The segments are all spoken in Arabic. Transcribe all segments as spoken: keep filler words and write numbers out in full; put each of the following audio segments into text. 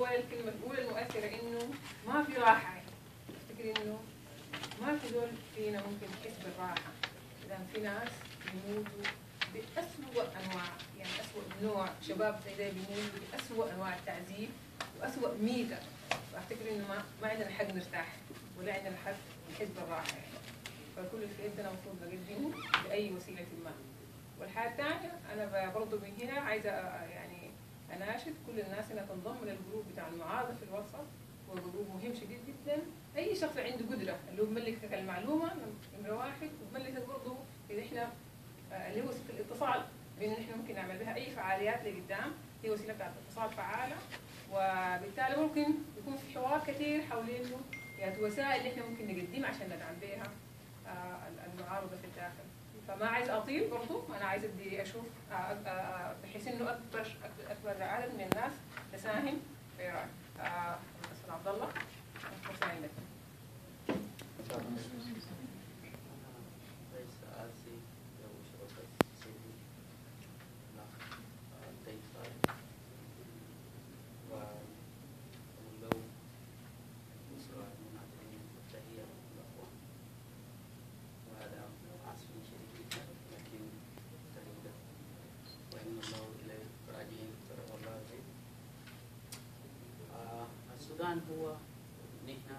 اول الكلمه الاولى المؤثره انه ما في راحه. يعني افتكر انه ما في دول فينا ممكن يحس بالراحه. اذا في ناس بيموتوا بأسوأ انواع، يعني أسوأ نوع شباب زي ده بيموتوا بأسوأ انواع التعذيب وأسوأ ميته. فافتكر انه ما ما عندنا حق نرتاح ولا عندنا حق نحس بالراحه يعني. فكل اللي في يدنا المفروض نقدمه باي وسيله ما. والحاجه الثانيه انا برضه من هنا عايزه يعني اناشد كل الناس انها تنضم للجروب بتاع المعارضه في الوسط. هو جروب مهم شديد جدا. اي شخص عنده قدره اللي هو بملكك المعلومه نمره واحد، وبملكك برضه ان احنا اللي هو وسيله الاتصال، بان احنا ممكن نعمل بها اي فعاليات لقدام. هي وسيله بتاعت اتصال فعاله، وبالتالي ممكن يكون في حوار كثير حوالينه يعني الوسائل اللي احنا ممكن نقدمها عشان ندعم بها المعارضه في الداخل. فما عايز اطيل برضه، انا عايز ادي اشوف بحيث انه اكبر اكبر عدد من الناس تساهم في راي. استاذ عبد الله فرصه عندك. السودان هو نحن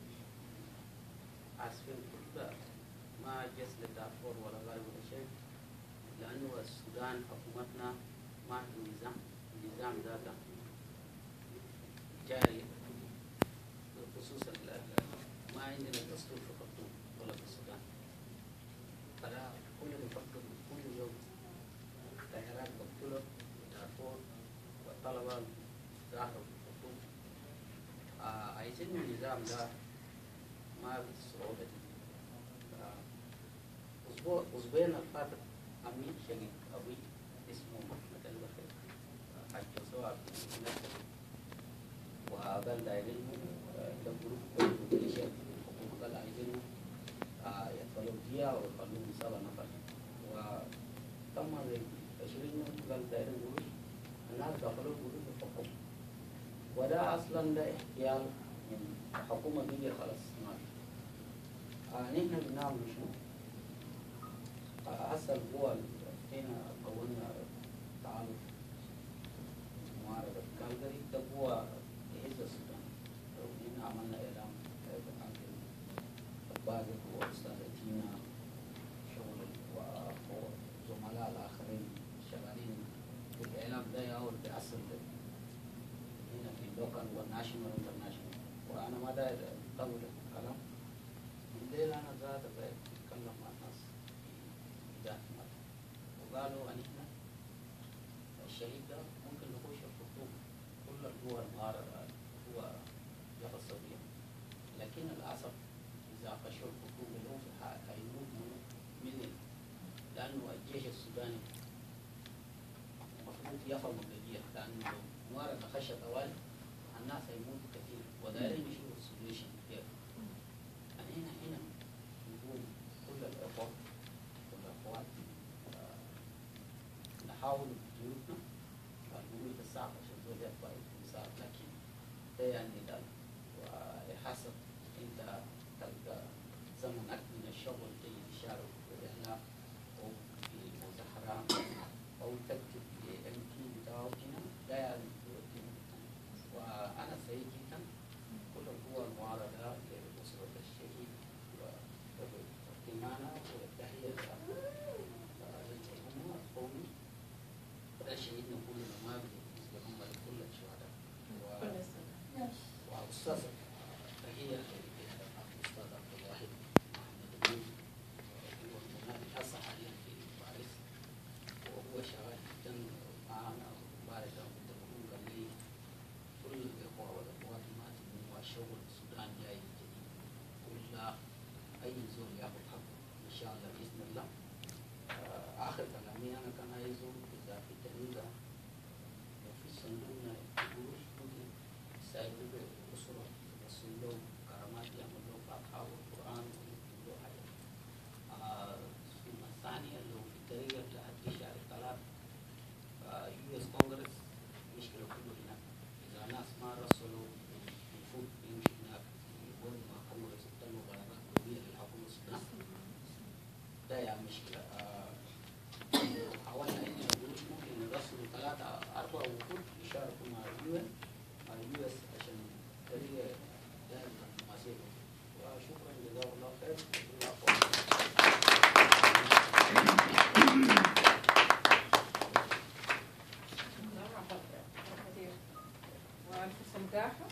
عارفين كل ما جس للدارفور ولا غيره ولا شيء، لأنه السودان حكومتنا ما عنده نظام، النظام ذاته جاري خصوصا ما عندنا دستور في الخرطوم ولا في السودان. فلا كل يفكر كل يوم طيران بقتله دارفور والطلبة ظاهروا في الخرطوم. آه عايزين النظام ده ما بالصعوبة دي. أسبوع أسبوعين الفاتت عمي شقيق أبوي اسمه محمد البخير حجزوه وقال دايرينه ده جروب كله ليش الحكومة قال عايزينه يدخلوا فيها ويخلوهم سبع نفر، وتم عشرين يوم قال دايرين قروش الناس دخلوا قروش الحكومة، وده أصلا ده احتيال من الحكومة دي خلاص ما آه نحن بنعمل شنو؟ هسه القوى هنا كونا تعالف معارضة كالجري ده قوى يهز السودان. هنا عملنا إعلام باقي وأستاذ تينا شغل وزملاء الآخرين شغالين في الإعلام ده يحاول بأصل هنا في اللوكال والناشونال والانترناشونال. وأنا ما داير أطول الكلام من الليل أنا ذات بتكلم مع الناس في وقالوا أن إحنا الشهيد ده ممكن نخش الخطوط كل القوى المعارضة هو يخص بها، لكن للأسف إذا خشوا الخطوط اللي هم في الحق هيموت من لأنه الجيش السوداني المفروض يفهم القضية، لأنه لو معارضة خشت أوالي الناس هيموتوا كثير ودايرين يشوفوا السوليوشن كيف. يعني هنا هنا نقول كل الإخوة والأخوات نحاول بجهودنا نقول الساعة عشان زول يطلع يساعد، لكن ده يعني ده وحسب أنت تلقى زمنك من الشغل تيجي تشارك في الإعلام أو في مظاهرات أو تكتب في إم تي بتاعه هنا ده يعني وأنا سعيد جدا كل القوى المعارضة لأسرة الشهيد واهتمامنا والتحية للحكومة القومي. ده شهيدنا كلنا ما بالنسبة لهم لكل الشهداء. وأستاذ تحية للأستاذ عبد الواحد محمد الدين هو المنادي هسه حاليا في باريس وهو شغال جدا معنا ومبارك له قال لي كل الإخوة والأخوات ما تبنوا الشغل السودان جاي جديد كل أي زول ياخذ حقه إن شاء الله بإذن الله. آه آخر كلامي أنا كان عايزه إذا في الجريدة فيها مشكله. آه، حاولنا اننا نقول ممكن نرسلوا ثلاثه اربع وفود يشاركوا مع اليو ان مع اليو اس عشان هي دائما ماسكه. وشكرا جزاك الله خير. والفرصة متاحة